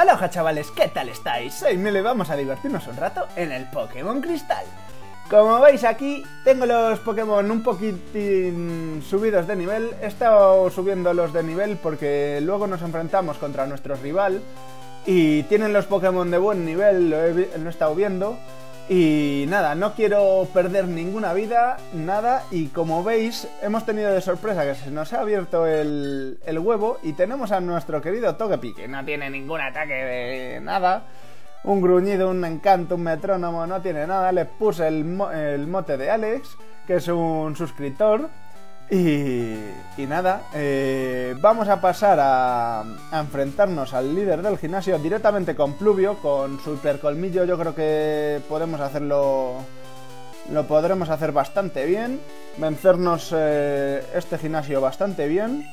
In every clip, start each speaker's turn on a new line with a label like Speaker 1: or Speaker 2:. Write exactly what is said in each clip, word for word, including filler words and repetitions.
Speaker 1: Aloha chavales, ¿qué tal estáis? Soy Milo y vamos a divertirnos un rato en el Pokémon Cristal. Como veis aquí, tengo los Pokémon un poquitín subidos de nivel. He estado subiendo los de nivel porque luego nos enfrentamos contra nuestro rival y tienen los Pokémon de buen nivel, lo he, lo he estado viendo. Y nada, no quiero perder ninguna vida, nada, y como veis, hemos tenido de sorpresa que se nos ha abierto el, el huevo y tenemos a nuestro querido Togepi, que no tiene ningún ataque de nada, un gruñido, un encanto, un metrónomo, no tiene nada. Le puse el, mo el mote de Alex, que es un suscriptor, y, y nada, eh, vamos a pasar a, a enfrentarnos al líder del gimnasio directamente con Pluvio, con su hipercolmillo. Yo creo que podemos hacerlo, lo podremos hacer bastante bien, vencernos eh, este gimnasio bastante bien.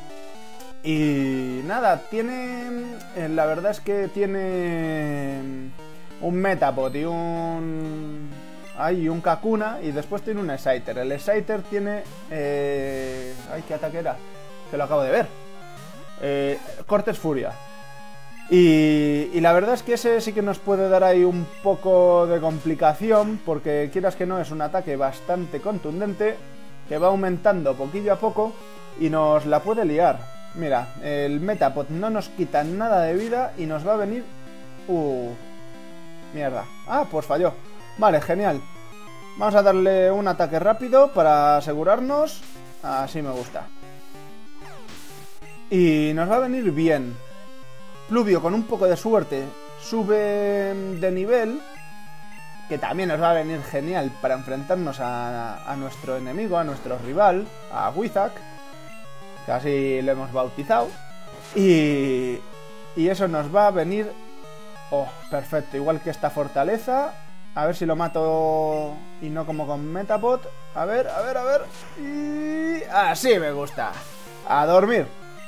Speaker 1: Y nada, tiene, eh, la verdad es que tiene un Metapod y un... Hay un Kakuna y después tiene un Exciter. El Exciter tiene... Eh... Ay, ¿qué ataque era? Que lo acabo de ver. Eh... Cortes Furia. Y... y la verdad es que ese sí que nos puede dar ahí un poco de complicación, porque quieras que no, es un ataque bastante contundente que va aumentando poquillo a poco y nos la puede liar. Mira, el Metapod no nos quita nada de vida y nos va a venir... Uh... Mierda. Ah, pues falló. Vale, genial. Vamos a darle un ataque rápido para asegurarnos. Así me gusta. Y nos va a venir bien. Pluvio, con un poco de suerte, sube de nivel, que también nos va a venir genial para enfrentarnos a, a nuestro enemigo, a nuestro rival, a Wizak, que así lo hemos bautizado. Y, y eso nos va a venir... Oh, perfecto, igual que esta fortaleza. A ver si lo mato y no como con Metapod. A ver, a ver, a ver. Y... así me gusta. A dormir.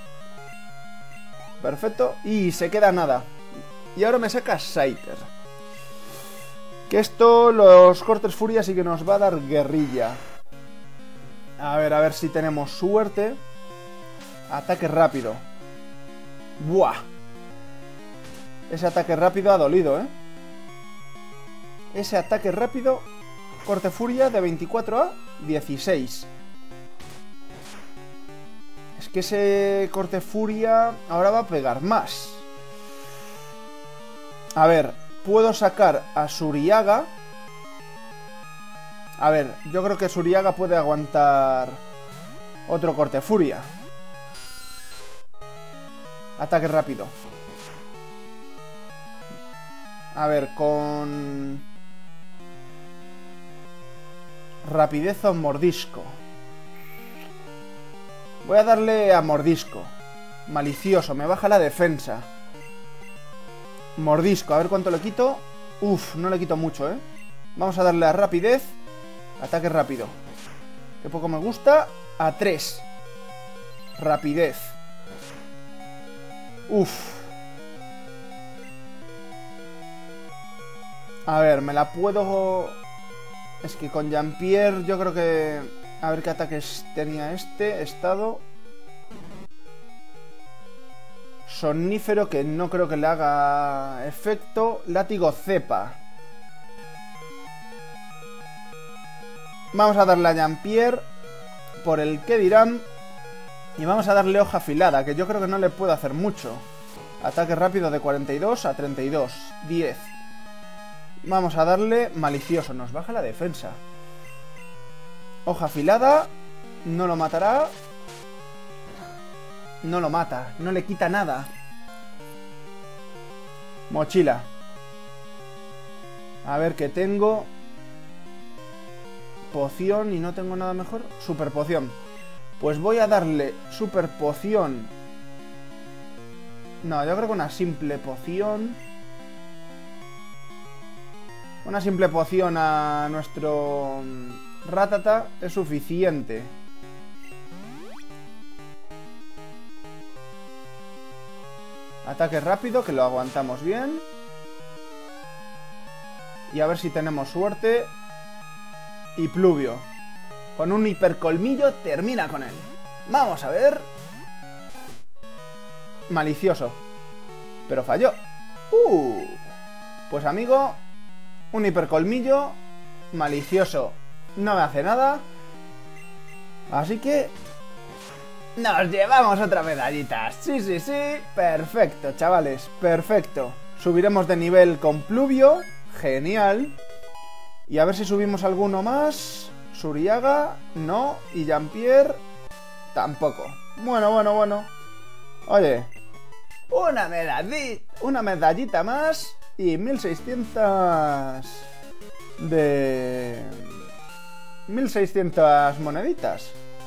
Speaker 1: Perfecto. Y se queda nada. Y ahora me saca Scyther. Que esto, los cortes furia sí que nos va a dar guerrilla. A ver, a ver si tenemos suerte. Ataque rápido. Buah. Ese ataque rápido ha dolido, ¿eh? Ese ataque rápido, corte furia de veinticuatro a dieciséis. Es que ese corte furia ahora va a pegar más. A ver, puedo sacar a Suriaga. A ver, yo creo que Suriaga puede aguantar otro corte furia. Ataque rápido. A ver, con... rapidez o mordisco. Voy a darle a mordisco. Malicioso, me baja la defensa. Mordisco, a ver cuánto le quito. Uf, no le quito mucho, ¿eh? Vamos a darle a rapidez. Ataque rápido. Que poco me gusta. A tres. Rapidez. Uf. A ver, me la puedo... Es que con Jean-Pierre yo creo que... A ver qué ataques tenía este. Estado... Somnífero, que no creo que le haga efecto. Látigo cepa. Vamos a darle a Jean-Pierre por el que dirán. Y vamos a darle hoja afilada, que yo creo que no le puedo hacer mucho. Ataque rápido de cuarenta y dos a treinta y dos. diez. Vamos a darle malicioso, nos baja la defensa. Hoja afilada. No lo matará. No lo mata, no le quita nada. Mochila. A ver qué tengo. Poción y no tengo nada mejor. Super poción. Pues voy a darle super poción. No, yo creo que una simple poción. Una simple poción a nuestro Rattata es suficiente. Ataque rápido, que lo aguantamos bien. Y a ver si tenemos suerte. Y Pluvio, con un hipercolmillo, termina con él. Vamos a ver. Malicioso. Pero falló. Uh, pues amigo, un hipercolmillo malicioso no me hace nada. Así que nos llevamos otra medallita. Sí, sí, sí. Perfecto, chavales. Perfecto. Subiremos de nivel con Pluvio. Genial. Y a ver si subimos alguno más. Suriaga, no. Y Jean-Pierre, tampoco. Bueno, bueno, bueno. Oye, una medallita, una medallita más. Y mil seiscientas de... mil seiscientas moneditas.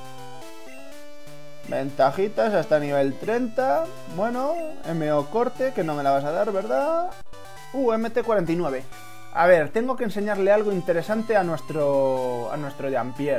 Speaker 1: Ventajitas hasta nivel treinta. Bueno, M O corte, que no me la vas a dar, ¿verdad? Uh, M T cuarenta y nueve. A ver, tengo que enseñarle algo interesante a nuestro... a nuestro Jean-Pierre.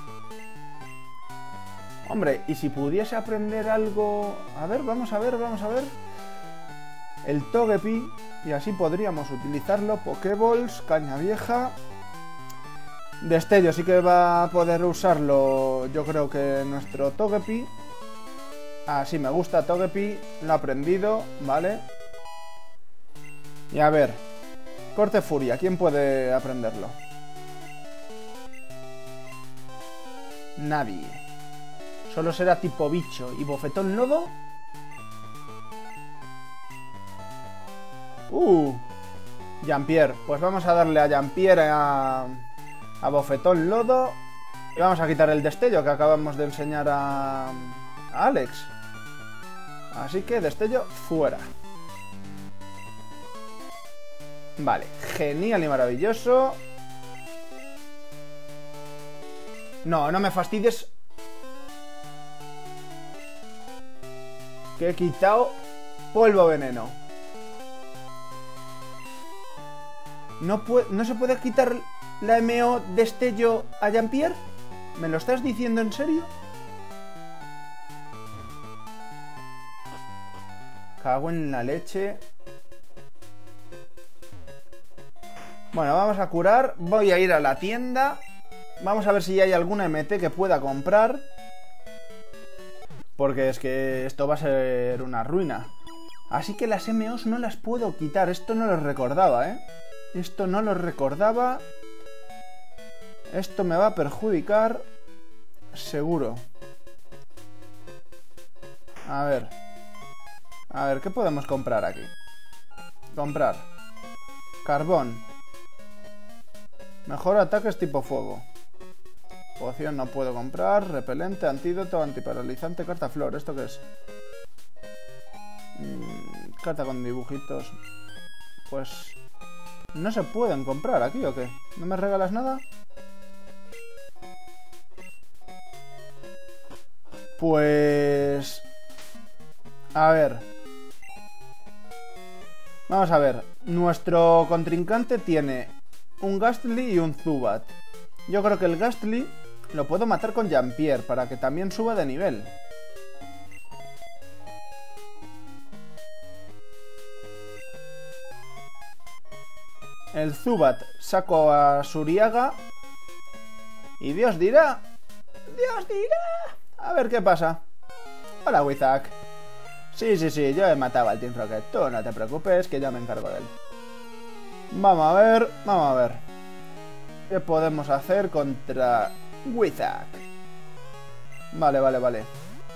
Speaker 1: Hombre, y si pudiese aprender algo... A ver, vamos a ver, vamos a ver. El Togepi. Y así podríamos utilizarlo. Pokéballs, caña vieja. Destello sí que va a poder usarlo, yo creo que nuestro Togepi. Ah, sí, me gusta Togepi, lo he aprendido, ¿vale? Y a ver, corte furia, ¿quién puede aprenderlo? Nadie. Solo será tipo bicho. ¿Y bofetón lodo? Uh, Jean-Pierre, pues vamos a darle a Jean-Pierre a... a bofetón lodo. Y vamos a quitar el destello que acabamos de enseñar a, a Alex. Así que destello fuera. Vale, genial y maravilloso. No, no me fastidies. Que he quitado polvo veneno. No, no se puede quitar la M O destello a Jean-Pierre. ¿Me lo estás diciendo en serio? Cago en la leche. Bueno, vamos a curar. Voy a ir a la tienda. Vamos a ver si hay alguna M T que pueda comprar. Porque es que esto va a ser una ruina. Así que las M Os no las puedo quitar. Esto no lo recordaba, ¿eh? Esto no lo recordaba. Esto me va a perjudicar. Seguro. A ver. A ver, ¿qué podemos comprar aquí? Comprar. Carbón. Mejor ataques tipo fuego. Poción no puedo comprar. Repelente, antídoto, antiparalizante, carta flor. ¿Esto qué es? Mm, carta con dibujitos. Pues... ¿no se pueden comprar aquí o qué? ¿No me regalas nada? Pues... a ver. Vamos a ver. Nuestro contrincante tiene un Gastly y un Zubat. Yo creo que el Gastly lo puedo matar con Jean-Pierre para que también suba de nivel. El Zubat saco a Suriaga. Y Dios dirá. Dios dirá. A ver qué pasa. Hola, Wizak. Sí, sí, sí, yo he matado al Team Rocket. Tú no te preocupes, que ya me encargo de él. Vamos a ver, vamos a ver. ¿Qué podemos hacer contra Wizak? Vale, vale, vale.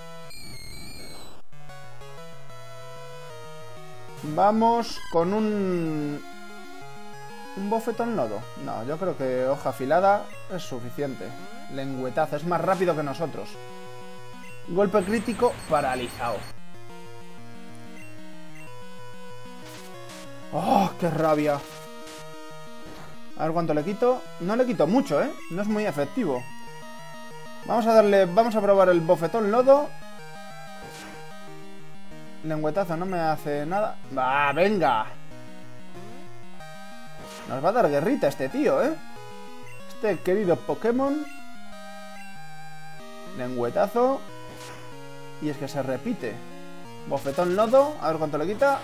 Speaker 1: Vamos con un... ¿un bofetón lodo? No, yo creo que hoja afilada es suficiente. Lengüetazo, es más rápido que nosotros. Golpe crítico, paralizado. ¡Oh, qué rabia! A ver cuánto le quito. No le quito mucho, ¿eh? No es muy efectivo. Vamos a darle... vamos a probar el bofetón lodo. Lengüetazo no me hace nada. ¡Va, venga! Nos va a dar guerrita este tío, ¿eh? Este querido Pokémon. Lengüetazo. Y es que se repite. Bofetón lodo. A ver cuánto le quita.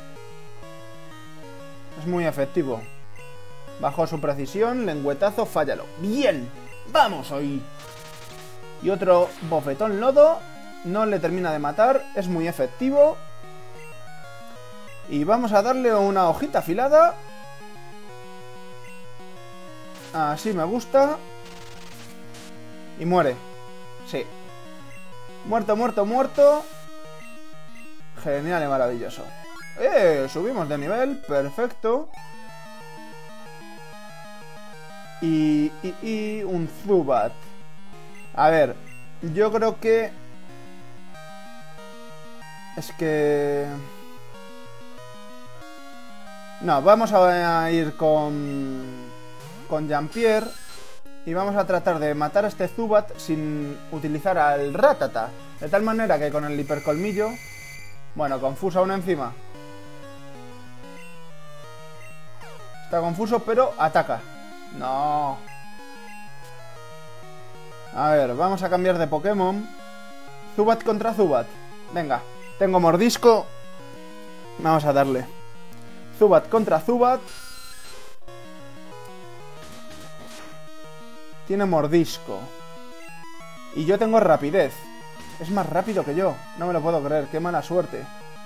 Speaker 1: Es muy efectivo. Bajo su precisión. Lengüetazo, fállalo. ¡Bien! ¡Vamos hoy! Y otro bofetón lodo. No le termina de matar. Es muy efectivo. Y vamos a darle una hojita afilada. Así me gusta. Y muere. Sí. Muerto, muerto, muerto. Genial y maravilloso. ¡Eh! Subimos de nivel. Perfecto. Y, y, y un Zubat. A ver, yo creo que... Es que... No, vamos a ir con... Con Jean-Pierre. Y vamos a tratar de matar a este Zubat sin utilizar al Rattata. De tal manera que con el hipercolmillo... Bueno, confuso aún encima. Está confuso, pero ataca. No. A ver, vamos a cambiar de Pokémon. Zubat contra Zubat. Venga, tengo mordisco. Vamos a darle. Zubat contra Zubat. Tiene mordisco. Y yo tengo rapidez. Es más rápido que yo. No me lo puedo creer. Qué mala suerte.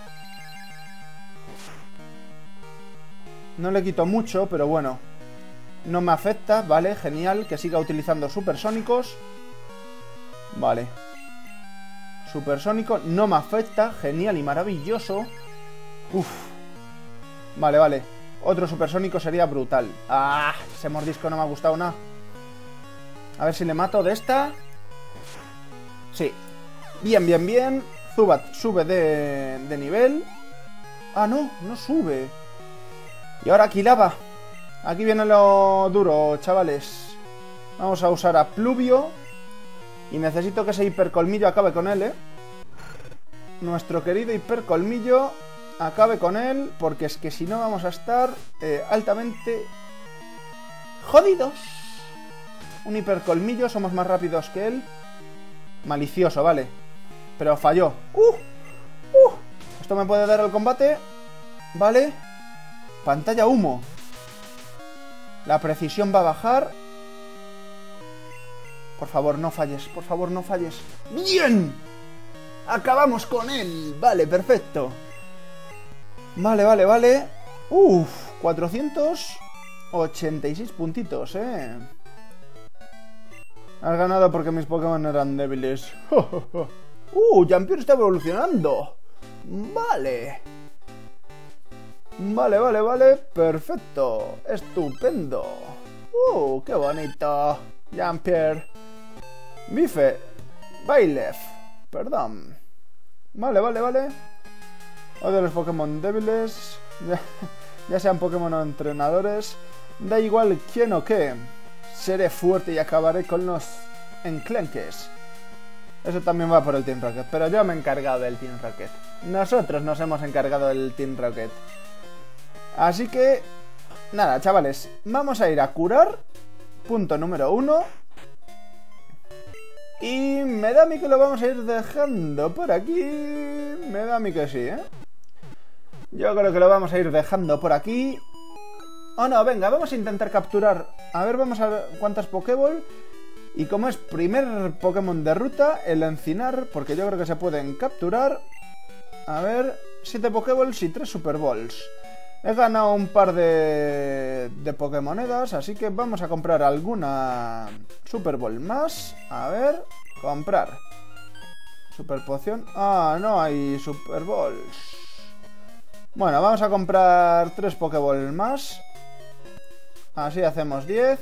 Speaker 1: No le quito mucho, pero bueno. No me afecta, vale, genial. Que siga utilizando supersónicos. Vale. Supersónico no me afecta. Genial y maravilloso. Uf. Vale, vale. Otro supersónico sería brutal. Ah, ese mordisco no me ha gustado nada. A ver si le mato de esta. Sí. Bien, bien, bien. Zubat sube de, de nivel. Ah, no, no sube. Y ahora Quilava. Aquí viene lo duro, chavales. Vamos a usar a Pluvio. Y necesito que ese hipercolmillo acabe con él, ¿eh? Nuestro querido hipercolmillo acabe con él. Porque es que si no vamos a estar eh, altamente jodidos. Un hipercolmillo, somos más rápidos que él. Malicioso, vale. Pero falló. ¡Uh! ¡Uh! Esto me puede dar el combate. Vale. Pantalla humo. La precisión va a bajar. Por favor, no falles. Por favor, no falles. ¡Bien! Acabamos con él. Vale, perfecto. Vale, vale, vale. Uf, cuatrocientos ochenta y seis puntitos, eh. Has ganado porque mis Pokémon eran débiles. ¡Uh! Jean-Pierre está evolucionando. Vale. Vale, vale, vale. Perfecto. Estupendo. ¡Uh! ¡Qué bonito! Jean-Pierre. Bife. Bailef. Perdón. Vale, vale, vale. Otro de los Pokémon débiles. Ya, ya sean Pokémon o entrenadores. Da igual quién o qué. Seré fuerte y acabaré con los enclenques. Eso también va por el Team Rocket. Pero yo me he encargado del Team Rocket. Nosotros nos hemos encargado del Team Rocket. Así que... Nada, chavales. Vamos a ir a curar. Punto número uno. Y me da a mí que lo vamos a ir dejando por aquí. Me da a mí que sí, ¿eh? Yo creo que lo vamos a ir dejando por aquí. Oh no, venga, vamos a intentar capturar. A ver, vamos a ver cuántas Pokéball. Y como es primer Pokémon de ruta, el Encinar, porque yo creo que se pueden capturar. A ver, siete Pokéballs y tres Super Balls. He ganado un par de, de Pokémonedas, así que vamos a comprar alguna Super Ball más. A ver, comprar. Super Poción. Ah, no hay Super Balls. Bueno, vamos a comprar tres Pokéball más. Así hacemos diez.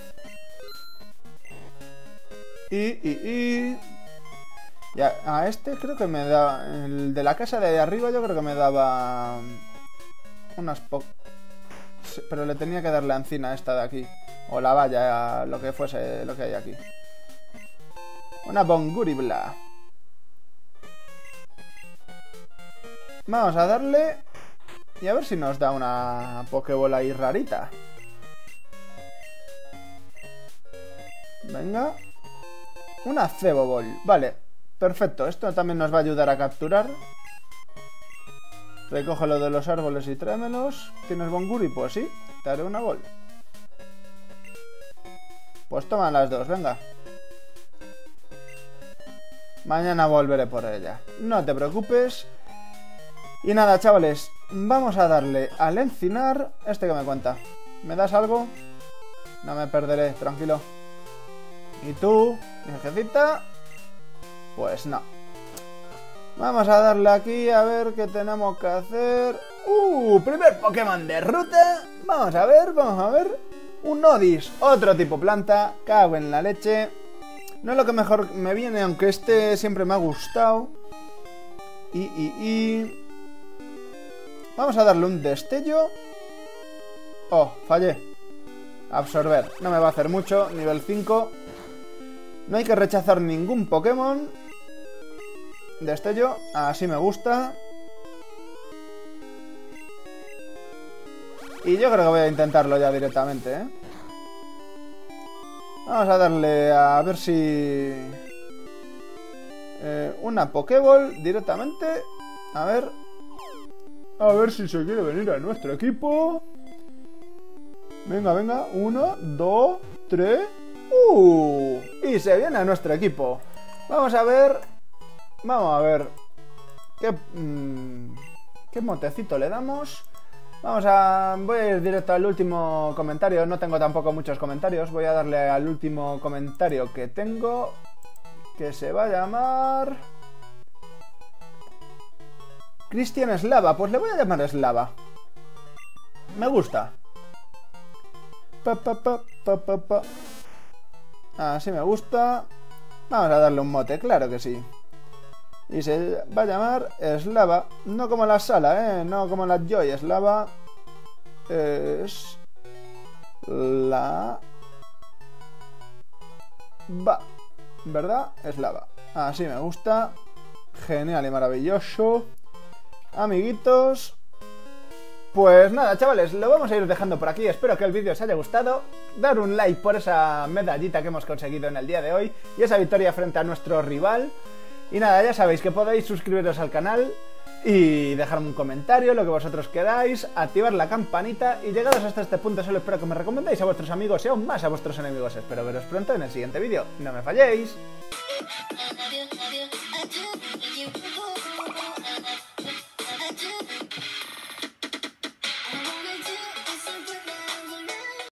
Speaker 1: Y, y, y... Ya, a este creo que me da... El de la casa de ahí arriba yo creo que me daba... Unas po... Pero le tenía que dar la encina esta de aquí. O la valla, lo que fuese, lo que hay aquí. Una Bonguribla. Vamos a darle... Y a ver si nos da una Pokébola ahí rarita. Venga. Una Cebobol. Vale, perfecto. Esto también nos va a ayudar a capturar. Recoge lo de los árboles y tráemelos. ¿Tienes Bonguri? Pues sí, te haré una bol. Pues toma las dos, venga. Mañana volveré por ella. No te preocupes. Y nada, chavales, Vamos a darle al encinar. ¿Este que me cuenta? ¿Me das algo? No me perderé, tranquilo. ¿Y tú, mi jefecita? Pues no. Vamos a darle aquí a ver qué tenemos que hacer. ¡Uh! Primer Pokémon de ruta. Vamos a ver, vamos a ver. Un Odis, otro tipo planta. Cago en la leche. No es lo que mejor me viene, aunque este siempre me ha gustado. Y, y, y... Vamos a darle un destello. Oh, fallé. Absorber. No me va a hacer mucho. Nivel cinco. No hay que rechazar ningún Pokémon. Destello. Así me gusta. Y yo creo que voy a intentarlo ya directamente, ¿eh? Vamos a darle a ver si... Eh, una Pokéball directamente. A ver... A ver si se quiere venir a nuestro equipo. Venga, venga. Uno, dos, tres. ¡Uh! Y se viene a nuestro equipo. Vamos a ver. Vamos a ver. ¿Qué, mmm, qué motecito le damos? Vamos a... Voy a ir directo al último comentario. No tengo tampoco muchos comentarios. Voy a darle al último comentario que tengo. Que se va a llamar... Cristian Slava, pues le voy a llamar Slava. Me gusta. Pa, pa, pa, pa, pa, pa. Así me gusta. Vamos a darle un mote, claro que sí. Y se va a llamar Slava. No como la sala, ¿eh? No como la Joy. Slava es... La... Va. ¿Verdad? Slava. Así me gusta. Genial y maravilloso. Amiguitos, pues nada, chavales, lo vamos a ir dejando por aquí. Espero que el vídeo os haya gustado. Dar un like por esa medallita que hemos conseguido en el día de hoy y esa victoria frente a nuestro rival. Y nada, ya sabéis que podéis suscribiros al canal y dejarme un comentario, lo que vosotros queráis, activar la campanita. Y llegados hasta este punto solo espero que me recomendéis a vuestros amigos y aún más a vuestros enemigos. Espero veros pronto en el siguiente vídeo. ¡No me falléis!